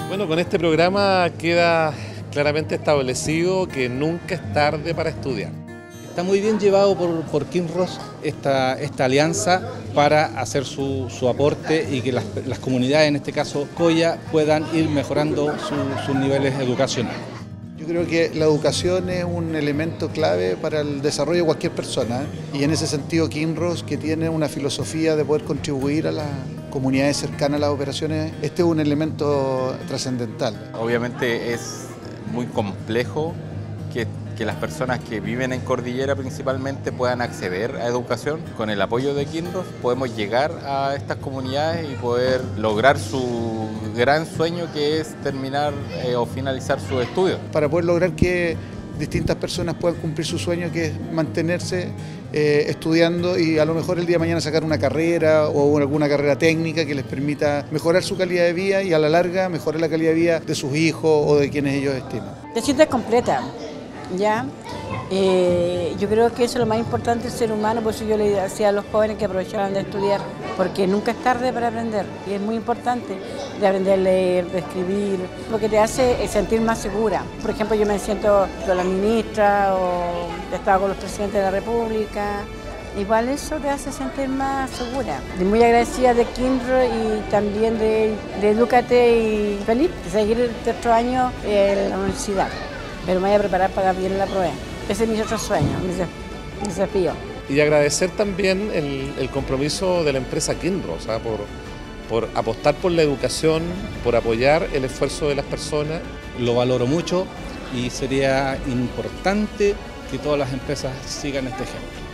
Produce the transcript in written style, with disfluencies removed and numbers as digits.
Bueno, con este programa queda claramente establecido que nunca es tarde para estudiar. Está muy bien llevado por Kinross esta alianza para hacer su aporte y que las comunidades, en este caso Coya, puedan ir mejorando sus niveles educacionales. Yo creo que la educación es un elemento clave para el desarrollo de cualquier persona, y en ese sentido Kinross, que tiene una filosofía de poder contribuir a las comunidades cercanas a las operaciones, este es un elemento trascendental. Obviamente es muy complejo que las personas que viven en Cordillera principalmente puedan acceder a educación. Con el apoyo de Kinross podemos llegar a estas comunidades y poder lograr su gran sueño, que es terminar o finalizar sus estudios. Para poder lograr que distintas personas puedan cumplir su sueño, que es mantenerse estudiando y a lo mejor el día de mañana sacar una carrera o alguna carrera técnica que les permita mejorar su calidad de vida y a la larga mejorar la calidad de vida de sus hijos o de quienes ellos estiman. Te sientes completa, ¿ya? Yo creo que eso es lo más importante del ser humano, por eso yo le decía a los jóvenes que aprovecharan de estudiar, porque nunca es tarde para aprender, y es muy importante de aprender a leer, de escribir, lo que te hace es sentir más segura. Por ejemplo, yo me siento con la ministra o he estado con los presidentes de la República, igual eso te hace sentir más segura. Y muy agradecida de Kinross y también de Edúcate y feliz de seguir este otro año en la universidad, pero me voy a preparar para bien la prueba. Ese es mi otro sueño, mi desafío. Y agradecer también el compromiso de la empresa Kinross, por apostar por la educación, por apoyar el esfuerzo de las personas. Lo valoro mucho y sería importante que todas las empresas sigan este ejemplo.